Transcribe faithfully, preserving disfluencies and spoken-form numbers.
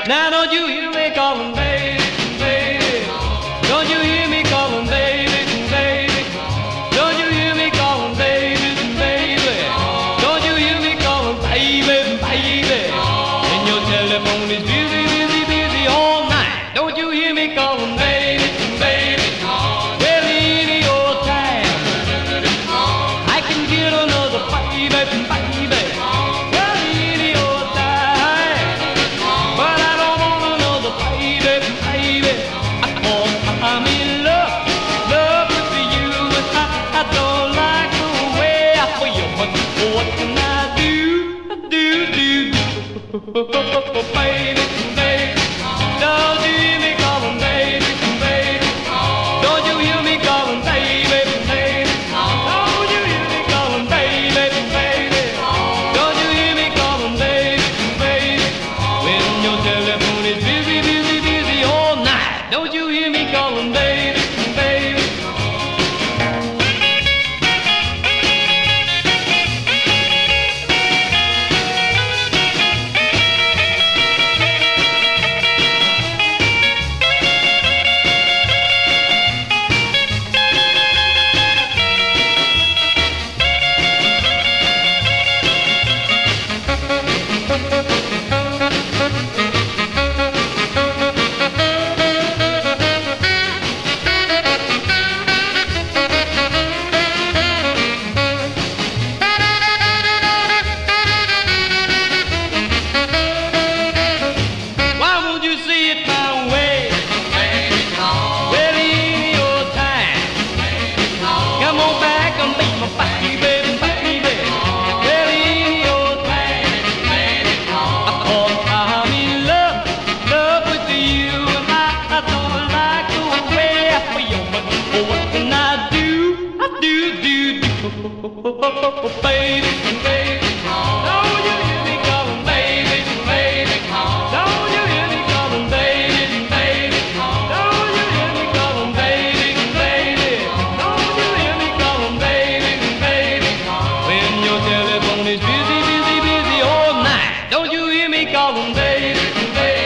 Now don't you hear me calling, baby, baby? Don't you hear me calling, baby, baby? Don't you hear me calling, baby, baby? Don't you hear me calling, baby, baby? And your telephone is busy, busy, busy all night. Don't you hear me calling, baby, baby? Well, any old time I can get another baby, baby. Well, any old time, but I don't want another baby, baby. Cause I'm in love, love with you, and I, I don't like the way I feel. But what can I do, do, do, do, baby, baby? Don't you hear me calling, baby, baby? Don't you hear me calling, baby, baby? Don't you hear me calling, baby, baby? Don't you hear me calling, baby, baby? When your telephone is busy, busy, busy all night. Don't you hear me calling, baby, baby? Why won't you see it my way? Well, any old time. Come on back and be my baby, baby. Well, any old time. Cause I'm in love, love with you, and I, I don't like the way I feel. But what can I do? I do, do, do, baby, baby. Don't you hear me calling, baby, baby? Don't you hear me calling, baby, baby? Don't you hear me calling, baby, baby? Don't you hear me calling, baby, baby? When your telephone is busy, busy, busy all night. Don't you hear me calling, baby, baby?